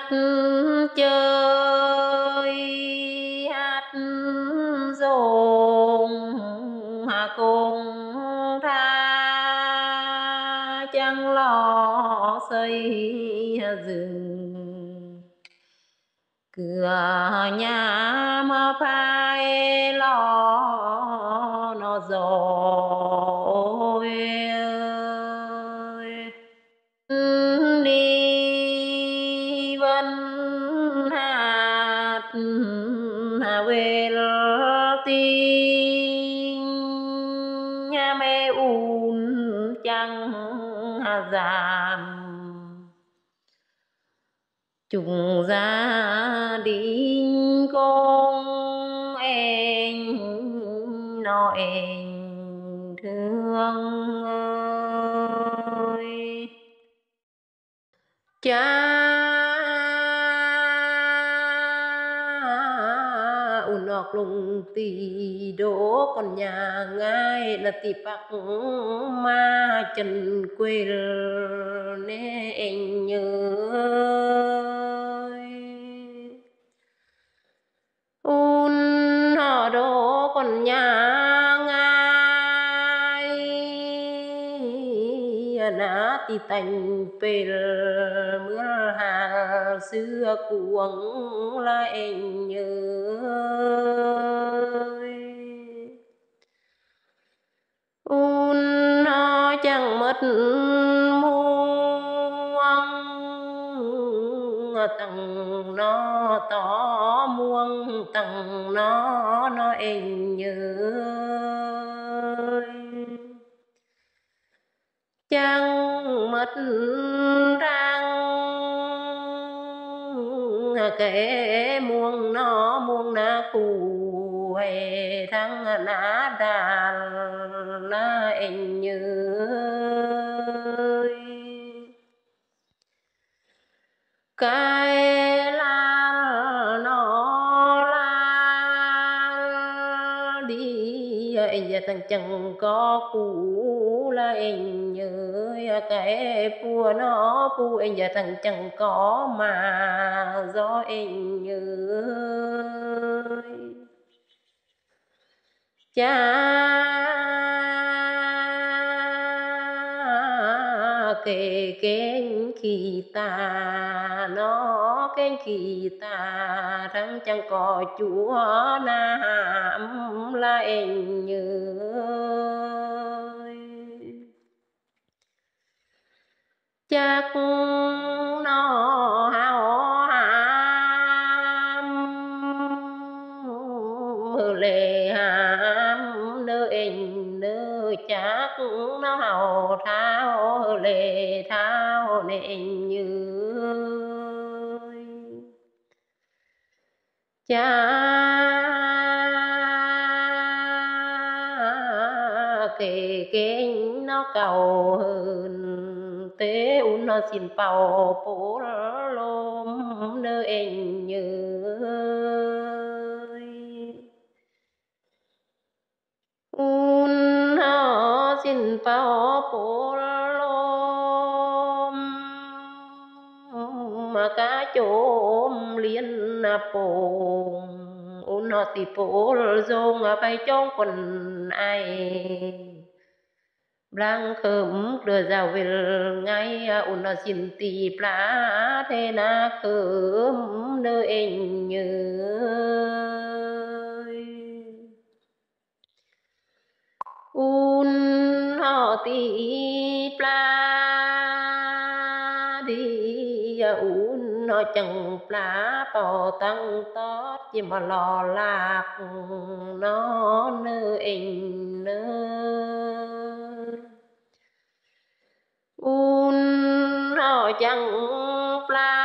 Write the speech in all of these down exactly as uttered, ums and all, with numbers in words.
chơi hát dồn hà cùng tha chẳng lo xây rừng cửa nhà mà phải lo nó rồi đi vân hạt hà về tin nhà mẹ un chẳng hà giảm chung gia đình con em nó em thương ơi cha un ọc lùng tì đố con nhà ngay là tì bạc ma chân quê nè anh nhớ un họ đố con nhà ngay na tì tành về mưa hà xưa cuồng là anh nhớ un nó chẳng mất muông tầng nó tỏ muông tầng nó nó anh nhớ chẳng mất răng kẻ muông nó muông na cù hè thăng na đàn na anh nhớ cái lan nó lan đi anh giờ thằng chẳng có cũ là anh nhớ cái pua nó pu anh giờ thằng chẳng có mà do anh nhớ cha kể kén khi ta nó kén khi ta thằng chẳng có chúa nam là anh nhớ chắc nó hao ham mơ lệ ham nơi anh nơi chắc nó hao thao lệ thao nên như cha kể kén nó cầu hơn tế un nó xin bầu bố lôm nơi anh nhớ un nó xin bầu bố lôm mà cá chôm liên bồn un nó thì bố dông bay trong quần ai Blang khớm đưa giàu về ngay un nó xin tì plá thế na khớm nơi anh nhớ un họ tì plá đi un nó chẳng plá bỏ tăng tót chỉ mà lò lạc nó nơi anh nơi un nó chẳng pla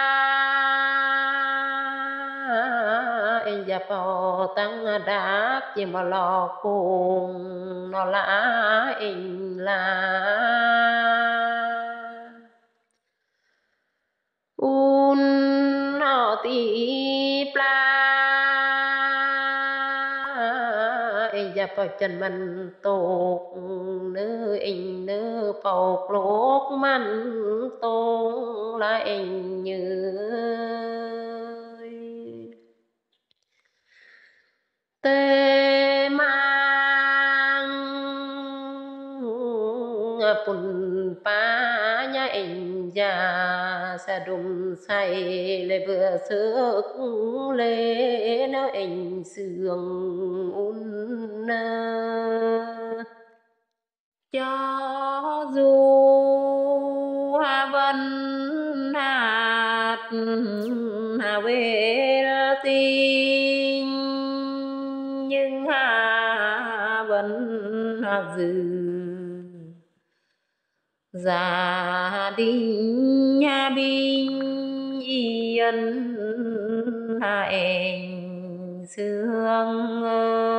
anh giờ bỏ tăng đá chỉ mà lò cùng nó là anh là un nó tí pla anh gia bảo chân mình tục nữ anh nữ bọc lúc mặn tôn là anh như tê mang bùn pa nhà anh già sa đùng say lại vừa sức lê nó anh sương un cho dù hà vân hạt hà về tin nhưng hà vẫn hạt dư gia đình nhà bình yên hà em sương